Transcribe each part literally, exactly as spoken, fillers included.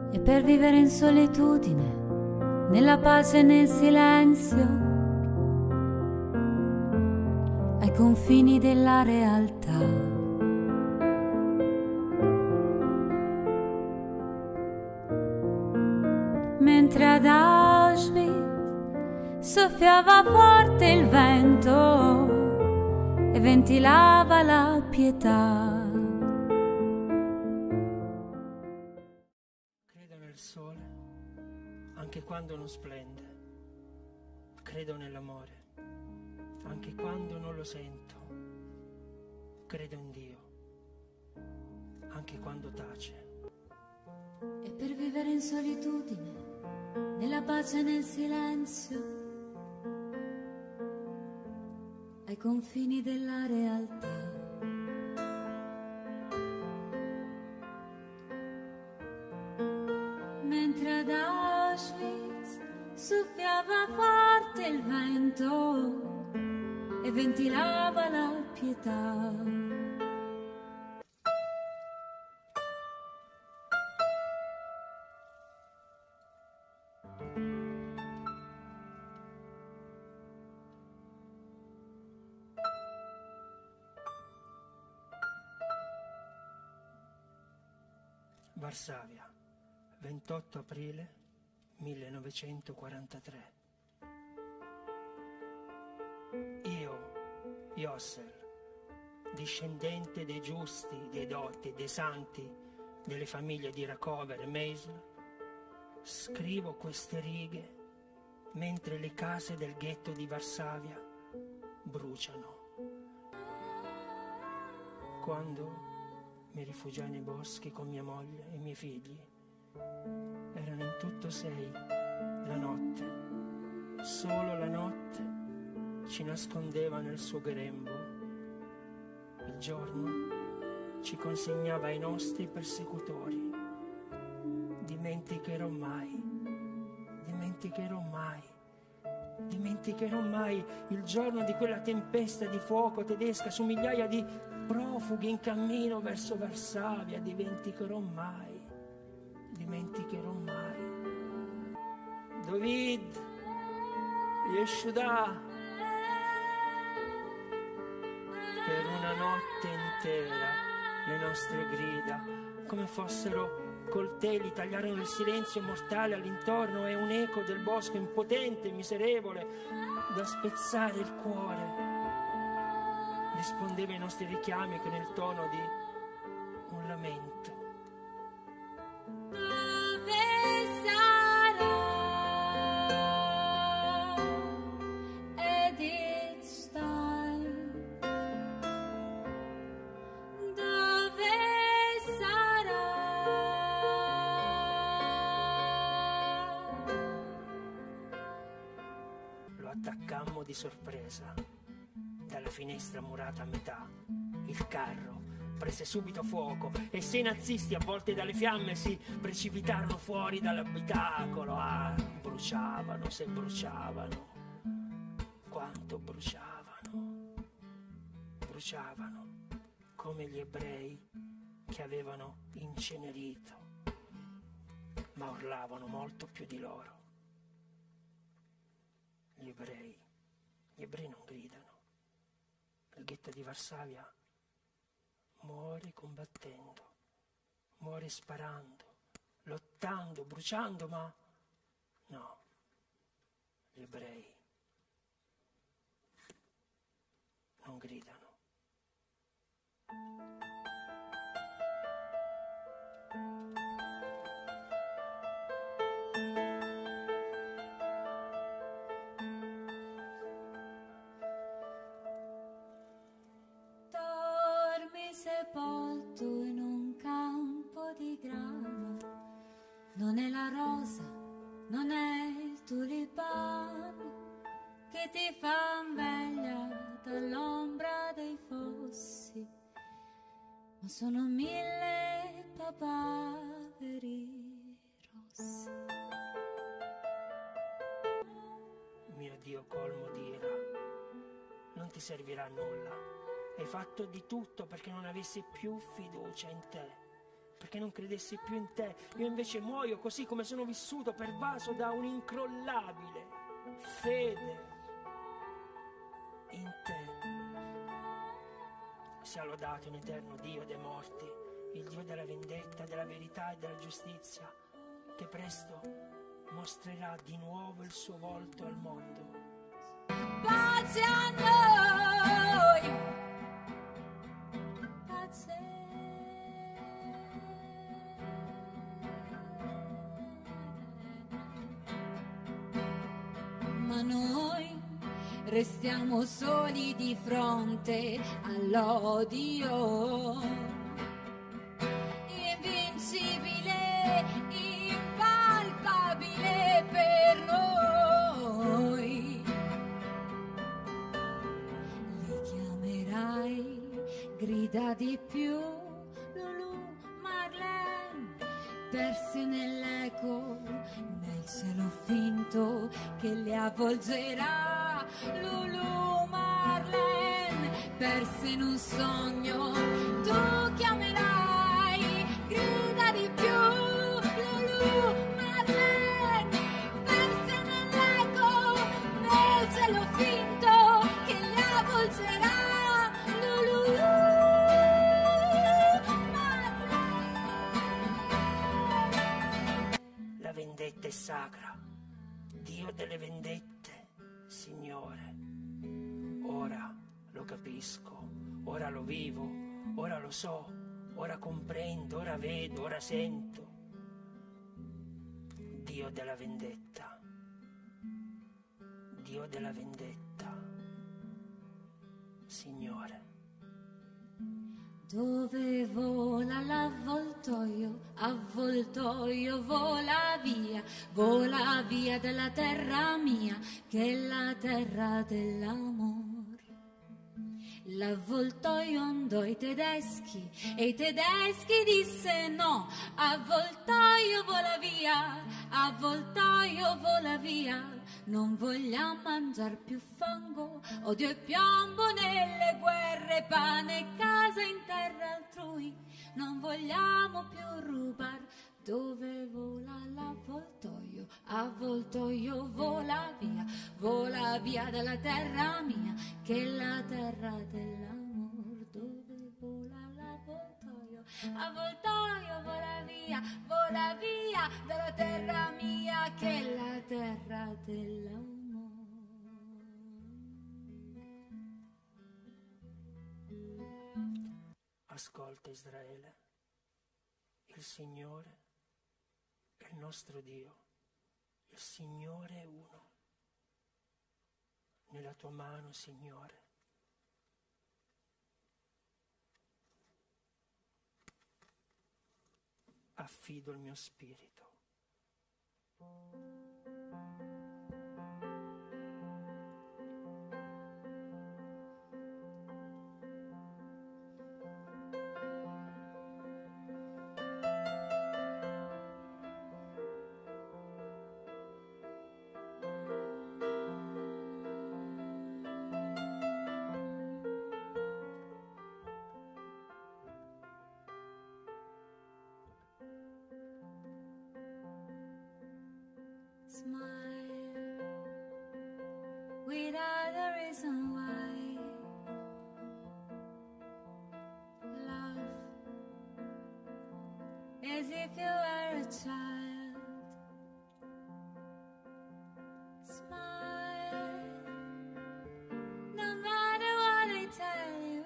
E per vivere in solitudine, nella pace e nel silenzio, ai confini della realtà. Mentre ad Auschwitz soffiava forte il vento e ventilava la pietà. Credo nel sole, anche quando non splende. Credo nell'amore, anche quando non lo sento. Credo in Dio, anche quando tace. E per vivere in solitudine, nella pace e nel silenzio, ai confini della realtà. Mentre ad Auschwitz soffiava forte il vento e ventilava la pietà. Varsavia, ventotto aprile millenovecentoquarantatré. Io, Yossel, discendente dei giusti, dei dotti, dei santi, delle famiglie di Rakover e Meisel, scrivo queste righe mentre le case del ghetto di Varsavia bruciano. Quando mi rifugiai nei boschi con mia moglie e i miei figli, erano in tutto sei, la notte, solo la notte ci nascondeva nel suo grembo. Il giorno ci consegnava ai nostri persecutori. Dimenticherò mai, dimenticherò mai, dimenticherò mai il giorno di quella tempesta di fuoco tedesca su migliaia di profughi in cammino verso Varsavia. Dimenticherò mai, dimenticherò mai. David, Yeshuda, per una notte intera le nostre grida, come fossero coltelli, tagliarono il silenzio mortale all'intorno e un eco del bosco impotente e miserevole da spezzare il cuore rispondeva ai nostri richiami che nel tono di un lamento. Dove sarà Edith Stein? Dove sarà? Lo attaccammo di sorpresa. Dalla finestra murata a metà, il carro prese subito fuoco e sei nazisti avvolti dalle fiamme si precipitarono fuori dall'abitacolo. Ah, bruciavano, se bruciavano, quanto bruciavano, bruciavano come gli ebrei che avevano incenerito, ma urlavano molto più di loro. Gli ebrei, gli ebrei non gridano. Il ghetto di Varsavia muore combattendo, muore sparando, lottando, bruciando, ma no, gli ebrei non gridano. Sepolto in un campo di grano, non è la rosa, non è il tulipano che ti fa veglia dall'ombra dei fossi, ma sono mille papaveri rossi. Mio Dio colmo di ira, non ti servirà a nulla. Hai fatto di tutto perché non avessi più fiducia in te. perché non credessi più in te. Io invece muoio così come sono vissuto, pervaso da un'incrollabile fede in te. Sia lodato in eterno Dio dei morti, il Dio della vendetta, della verità e della giustizia, che presto mostrerà di nuovo il suo volto al mondo. Pace a noi, pace. Ma noi restiamo soli di fronte all'odio, invincibile, impalpabile per noi. Li chiamerai, grida di più, Lulu, Marlene, persi nell'eco, nel cielo finto che le avvolgerà. Lulu, Marlene, perse in un sogno, tu chiamerai, grida di più, Lulu, Marlene, perse nell'eco, nel cielo finto che le avvolgerà. Lulu, Marlene. La vendetta è sacra, Dio delle vendette, Signore. Ora lo capisco, ora lo vivo, ora lo so, ora comprendo, ora vedo, ora sento. Dio della vendetta, Dio della vendetta, Signore. Dove vola l'avvoltoio, avvoltoio vola via, vola via dalla terra mia, che è la terra dell'amor. L'avvoltoio andò ai tedeschi e i tedeschi disse no, avvoltoio vola via, avvoltoio vola via. Non vogliamo mangiar più fango, odio e piombo nelle guerre, pane e casa in terra altrui. Non vogliamo più rubar. Dove vola l'avvoltoio, avvoltoio vola via, vola via dalla terra mia, che è la terra dell'amor. Dove vola l'avvoltoio, avvoltoio vola via, vola via dalla terra mia, che è la terra dell'amor. Ascolta Israele, il Signore è il nostro Dio, il Signore è uno. Nella tua mano, Signore, affido il mio spirito. Smile without a reason why. Laugh as if you were a child. Smile no matter what I tell you.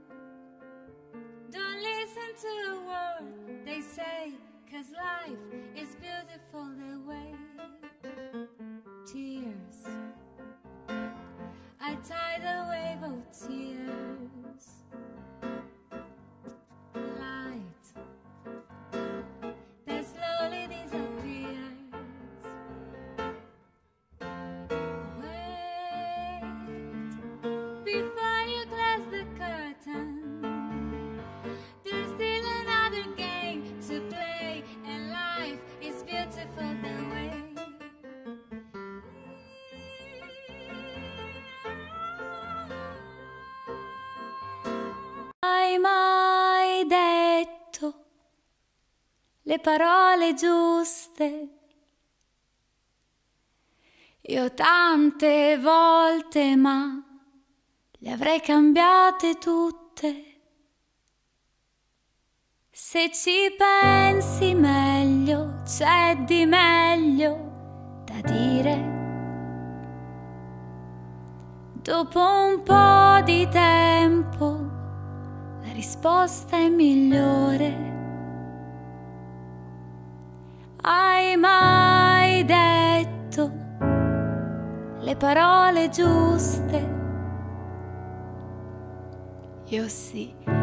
Don't listen to a word they say, 'cause life is beautiful the way. Tears, a tidal wave of tears. Light that slowly disappears. Wait before you close the curtain. There's still another game to play, and life is beautiful the way. le parole giuste. Io tante volte, ma le avrei cambiate tutte. Se ci pensi meglio, c'è di meglio da dire. Dopo un po' di tempo la risposta è migliore. Hai mai detto le parole giuste? Io sì.